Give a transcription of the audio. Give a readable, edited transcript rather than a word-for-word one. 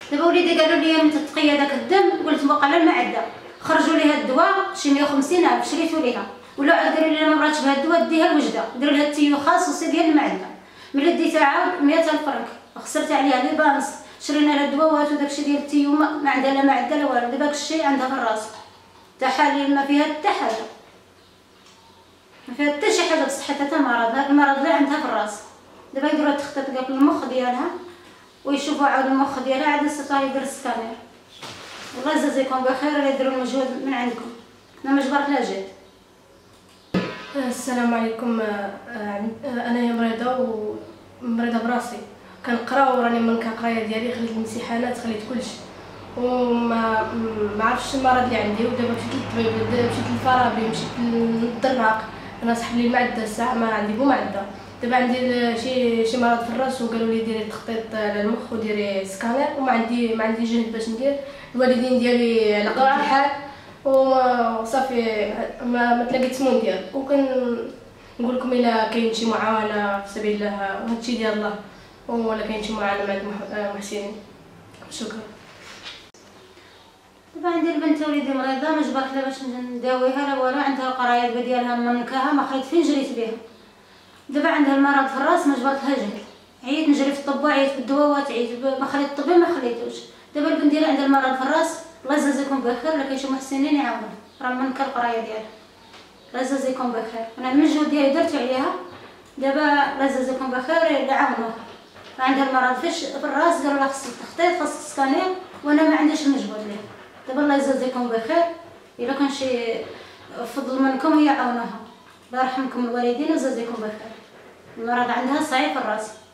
دابا وليدي قالوا لي انت تقي داك الدم، قلت بقى على المعده، خرجوا لي هاد الدواء شي 150,000 شريتو ليها، ولا عاد قالوا لي لا ما بغاتش بهاد الدواء ديها لوجده، ديروا لها التيو خاص وسي ديال المعده. ملي ديتها عاود 100,000 فرنك، خسرت عليها لي بانس، شرينا لها الدواء وهاتو داكشي ديال التيو ما عندها لا معده لا والو، دابا داكشي عندها في الراس، تحاليل ما فيها حتى حاجه، ما فيها حتى شي حاجه بصحتها حتى مرض، هاد المرض لا عندها في الراس. دابا يديروا التخطيط ديال المخ ديالها ويشوفوا عاود المخ ديالها، عاد يستطيعوا يدير السكانير. الله يجازيكم بخير اللي يديروا المجهود من عندكم، انا ما جبرت لا جيت. السلام عليكم. انا مريضه ومريضه براسي، كنقرا وراني من القرايه ديالي خليت الامتحانات خليت كلشي وما عرفتش المرض اللي عندي. ودابا مشيت للطبيب، مشيت للفارابي، مشيت للدراق، انا سحب لي المعده الساعه ما عندي بو معده. دابا عندي شي مرض في الراس وقالوا لي ديري تخطيط للمخ وديري سكانير، وما عندي جهد باش ندير. الوالدين ديالي على قد الحال وصافي ما تلاقيت مندير. نقول لكم الا كاين شي معاونه في سبيل الله وهادشي ديال الله، ولا كاين شي معاونه مع المحسنين. شكرا. دابا عندي البنت وليدي مريضه ما جبرت لها باش نداويها لا والو، عندها القرايه ديالها منكاها ما خليت فين جريت بها. دابا عندها المرض في الراس ما جبرتها جهد، عييت نجري في الطب، عييت بالدواوات، عييت ما خليت الطبيب ما خليتوش. دابا البنت ديالها عندها المرض في الراس، الله يجازيكم بخير، ولا كاين شي محسنين يعاونوها، راه منكا القرايه ديالها. الله يجازيكم بخير، انا المجهود ديالي درتو عليها، دابا الله يجازيكم بخير اللي عاونوها. عندها المرض في الراس، قالوا لها خصك التخطيط خاصك السكانير، وانا ما عنديش المجهود ليه. دابا الله يجازيكم بخير، الا كان شي فضل منكم يعاونوها، الله يرحمكم الوالدين ويجازيكم بخير. المرض عندها صعيب في الراس.